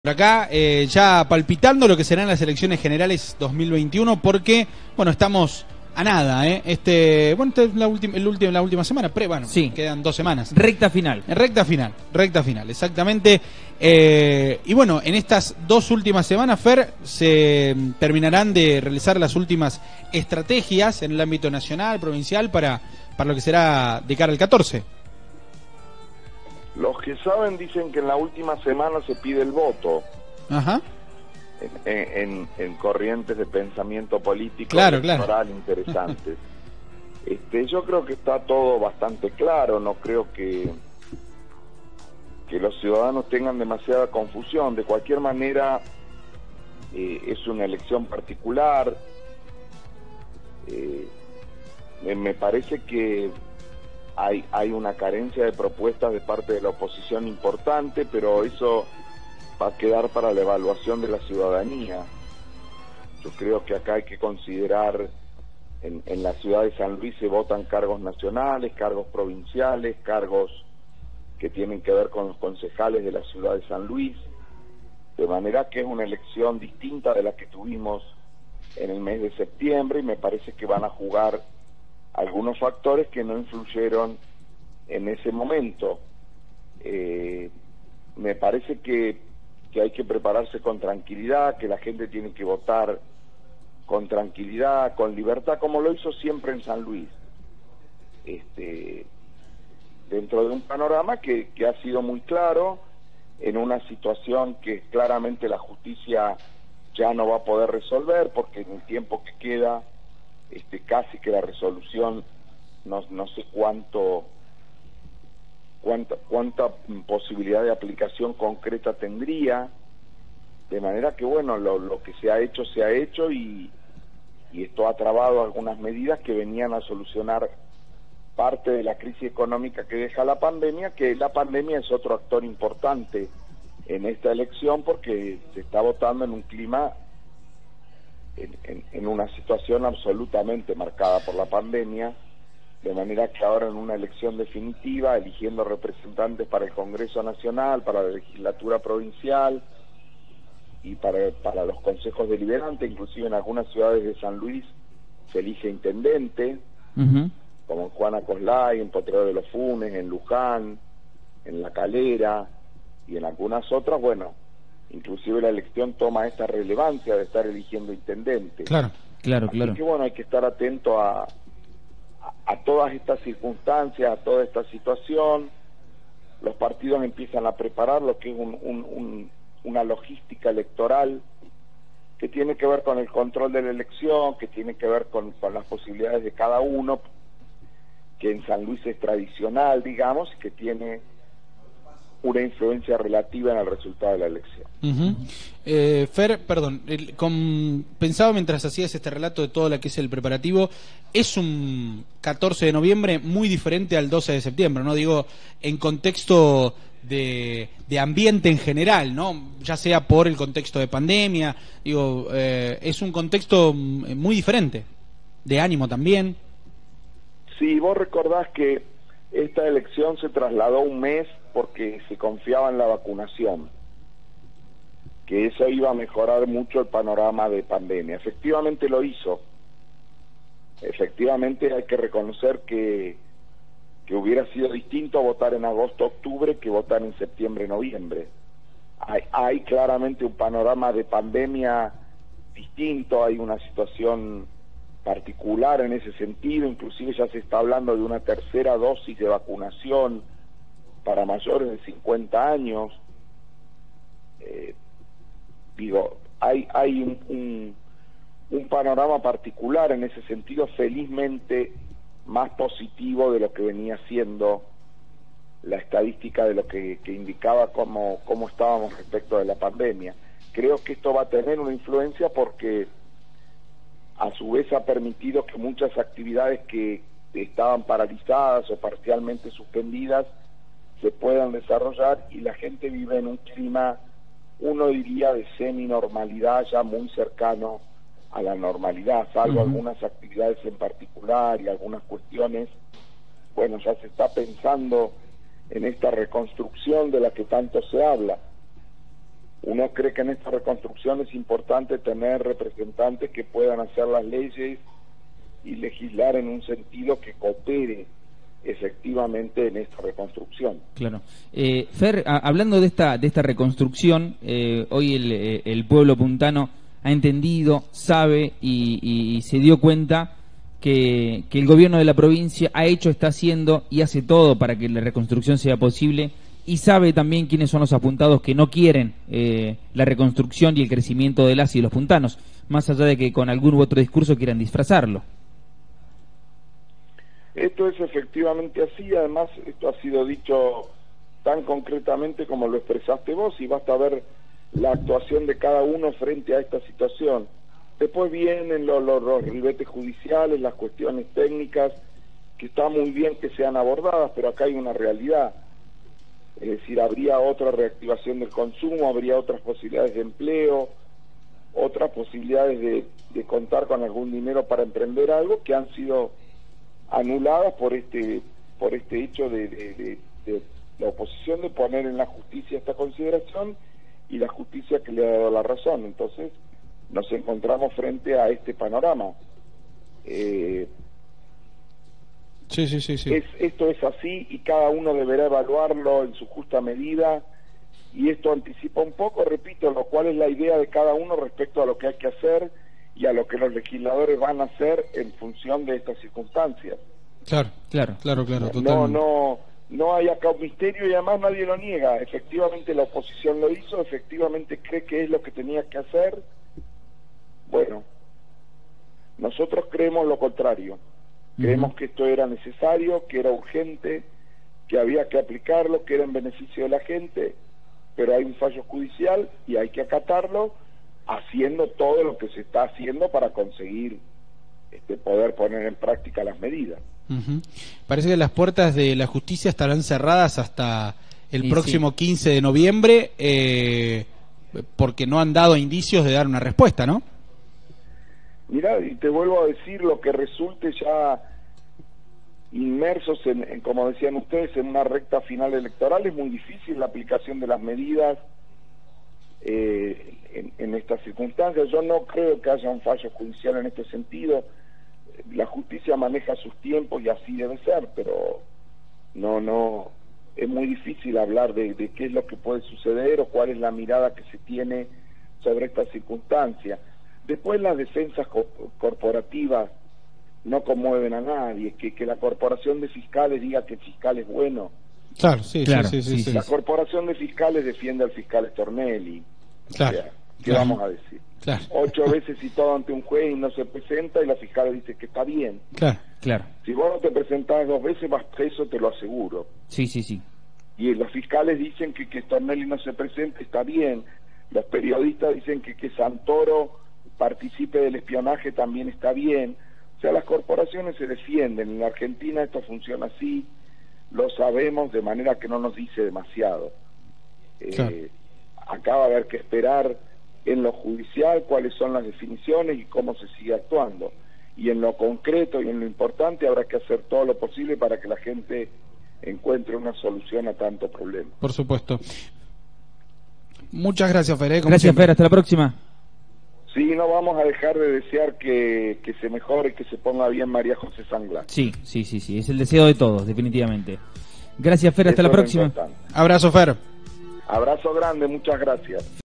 Por acá, ya palpitando lo que serán las elecciones generales 2021, porque, bueno, estamos a nada, ¿eh? Esta es la última semana, Sí. quedan 2 semanas. Recta final. Recta final, exactamente. Y bueno, en estas 2 últimas semanas, Fer, se terminarán de realizar las últimas estrategias en el ámbito nacional, provincial, para lo que será de cara al 14. Los que saben dicen que en la última semana se pide el voto. Ajá. En corrientes de pensamiento político claro. interesantes. Yo creo que está todo bastante claro, no creo que los ciudadanos tengan demasiada confusión. De cualquier manera, es una elección particular. Me parece que hay una carencia de propuestas de parte de la oposición importante, pero eso va a quedar para la evaluación de la ciudadanía. Yo creo que acá hay que considerar, en la ciudad de San Luis se votan cargos nacionales, cargos provinciales, cargos que tienen que ver con los concejales de la ciudad de San Luis, de manera que es una elección distinta de la que tuvimos en el mes de septiembre, y me parece que van a jugar algunos factores que no influyeron en ese momento. Me parece que hay que prepararse con tranquilidad, que la gente tiene que votar con tranquilidad, con libertad, como lo hizo siempre en San Luis, dentro de un panorama que ha sido muy claro, en una situación que claramente la justicia ya no va a poder resolver, porque en el tiempo que queda casi que la resolución no sé cuánta posibilidad de aplicación concreta tendría, de manera que bueno, lo que se ha hecho y esto ha trabado algunas medidas que venían a solucionar parte de la crisis económica que deja la pandemia, que la pandemia es otro actor importante en esta elección, porque se está votando en un clima, en una situación absolutamente marcada por la pandemia, de manera que ahora en una elección definitiva, eligiendo representantes para el Congreso Nacional, para la legislatura provincial y para los consejos deliberantes, inclusive en algunas ciudades de San Luis se elige intendente, como en Juana Coslay, en Potrero de los Funes, en Luján, en La Calera y en algunas otras. Bueno, inclusive la elección toma esta relevancia de estar eligiendo intendente. Claro. Así que bueno, hay que estar atento a todas estas circunstancias, a toda esta situación. Los partidos empiezan a preparar lo que es una logística electoral que tiene que ver con el control de la elección, que tiene que ver con las posibilidades de cada uno, que en San Luis es tradicional, digamos, y que tiene una influencia relativa en el resultado de la elección. Fer, perdón, pensaba mientras hacías este relato de todo lo que es el preparativo, es un 14 de noviembre muy diferente al 12 de septiembre, ¿no? Digo, en contexto de ambiente en general, ¿no? Ya sea por el contexto de pandemia, digo, es un contexto muy diferente, de ánimo también. Sí, vos recordás que esta elección se trasladó un mes porque se confiaba en la vacunación, que eso iba a mejorar mucho el panorama de pandemia. Efectivamente lo hizo. Efectivamente hay que reconocer que hubiera sido distinto votar en agosto-octubre que votar en septiembre-noviembre. Hay claramente un panorama de pandemia distinto, hay una situación particular en ese sentido, inclusive ya se está hablando de una tercera dosis de vacunación para mayores de 50 años. Hay un panorama particular en ese sentido, felizmente más positivo de lo que venía siendo la estadística de lo que indicaba cómo estábamos respecto de la pandemia. Creo que esto va a tener una influencia porque a su vez ha permitido que muchas actividades que estaban paralizadas o parcialmente suspendidas se puedan desarrollar, y la gente vive en un clima, uno diría, de semi-normalidad, ya muy cercano a la normalidad, salvo algunas actividades en particular y algunas cuestiones. Bueno, ya se está pensando en esta reconstrucción de la que tanto se habla. uno cree que en esta reconstrucción es importante tener representantes que puedan hacer las leyes y legislar en un sentido que coopere efectivamente en esta reconstrucción. Claro. Fer, hablando de esta reconstrucción, hoy el pueblo puntano ha entendido, sabe y se dio cuenta que el gobierno de la provincia ha hecho, está haciendo y hace todo para que la reconstrucción sea posible, y sabe también quiénes son los apuntados que no quieren la reconstrucción y el crecimiento de las y los puntanos, más allá de que con algún u otro discurso quieran disfrazarlo. Esto es efectivamente así, además esto ha sido dicho tan concretamente como lo expresaste vos, y basta ver la actuación de cada uno frente a esta situación. Después vienen los ribetes judiciales, las cuestiones técnicas, que está muy bien que sean abordadas, pero acá hay una realidad. Es decir, habría otra reactivación del consumo, habría otras posibilidades de empleo, otras posibilidades de contar con algún dinero para emprender algo, que han sido anuladas por este hecho de la oposición de poner en la justicia esta consideración, y la justicia que le ha dado la razón. Entonces nos encontramos frente a este panorama. Sí. Esto es así, y cada uno deberá evaluarlo en su justa medida, y esto anticipa un poco, repito, lo cual es la idea de cada uno respecto a lo que hay que hacer y a lo que los legisladores van a hacer en función de estas circunstancias. Claro, totalmente. No hay acá un misterio, y además nadie lo niega. Efectivamente la oposición lo hizo, efectivamente cree que es lo que tenía que hacer. Bueno, nosotros creemos lo contrario. Creemos que esto era necesario, que era urgente, que había que aplicarlo, que era en beneficio de la gente, pero hay un fallo judicial y hay que acatarlo, haciendo todo lo que se está haciendo para conseguir poder poner en práctica las medidas. Parece que las puertas de la justicia estarán cerradas hasta el próximo 15 de noviembre, porque no han dado indicios de dar una respuesta, ¿no? Mirá, y te vuelvo a decir, lo que resulte ya inmersos en, como decían ustedes, en una recta final electoral, es muy difícil la aplicación de las medidas en estas circunstancias. Yo no creo que haya un fallo judicial en este sentido. La justicia maneja sus tiempos y así debe ser, pero no es muy difícil hablar de qué es lo que puede suceder o cuál es la mirada que se tiene sobre esta circunstancia. Después las defensas corporativas no conmueven a nadie, que la corporación de fiscales diga que el fiscal es bueno. Claro, sí. La corporación de fiscales defiende al fiscal Stornelli. Claro. O sea, ¿qué vamos a decir? Claro. 8 veces citado ante un juez y no se presenta, y la fiscal dice que está bien. Claro. Si vos no te presentás 2 veces vas preso, te lo aseguro. Sí. Y los fiscales dicen que Stornelli no se presente, está bien. Los periodistas dicen que Santoro participe del espionaje, también está bien. O sea, las corporaciones se defienden. En la Argentina esto funciona así, lo sabemos, de manera que no nos dice demasiado. Acá va a haber que esperar en lo judicial cuáles son las definiciones y cómo se sigue actuando. Y en lo concreto y en lo importante habrá que hacer todo lo posible para que la gente encuentre una solución a tanto problema. Por supuesto. Muchas gracias, Fer. Gracias, Fer. Hasta la próxima. Sí, no vamos a dejar de desear que se mejore, que se ponga bien María José Sanglar. Sí. Es el deseo de todos, definitivamente. Gracias, Fer. Hasta la próxima. Abrazo, Fer. Abrazo grande, muchas gracias.